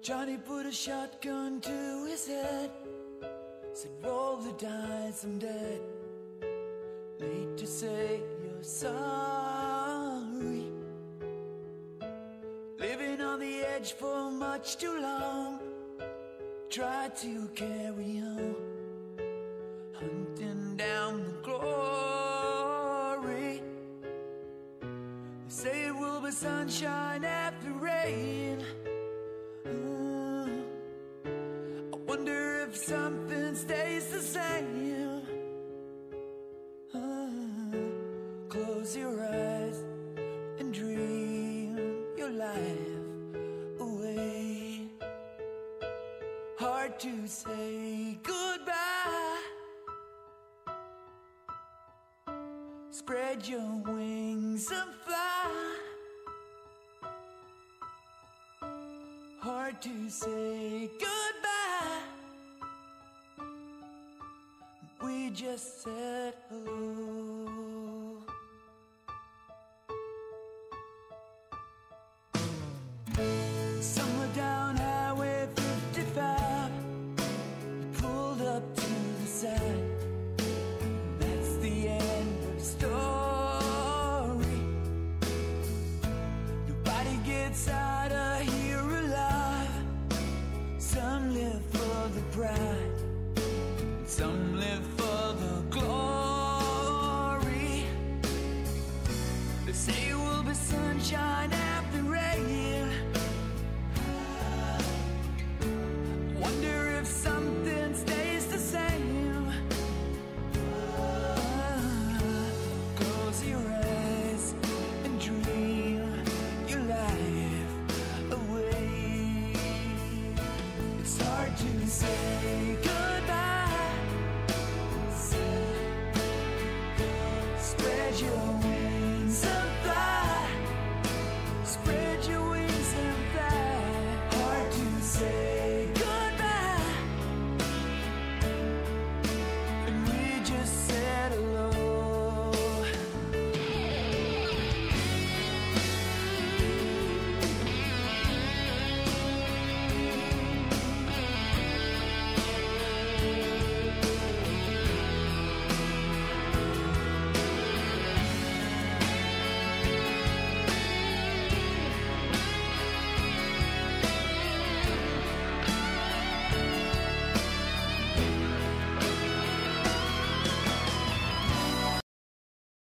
Johnny put a shotgun to his head, said roll the dice, I'm dead. Late to say you're sorry. Living on the edge for much too long. Try to carry on, hunting down the glory. They say it will be sunshine after rain. I wonder if something stays the same. Close your eyes and dream your life away. Hard to say goodbye. Spread your wings and fly. Hard to say goodbye. We just said hello. Somewhere down Highway 55, you pulled up to the side. That's the end of the story. Nobody gets out of here alive. Some live for the pride, some live for the glory. They say it will be sunshine after rain. Wonder if something stays the same. Close your eyes and dream your life away. It's hard to say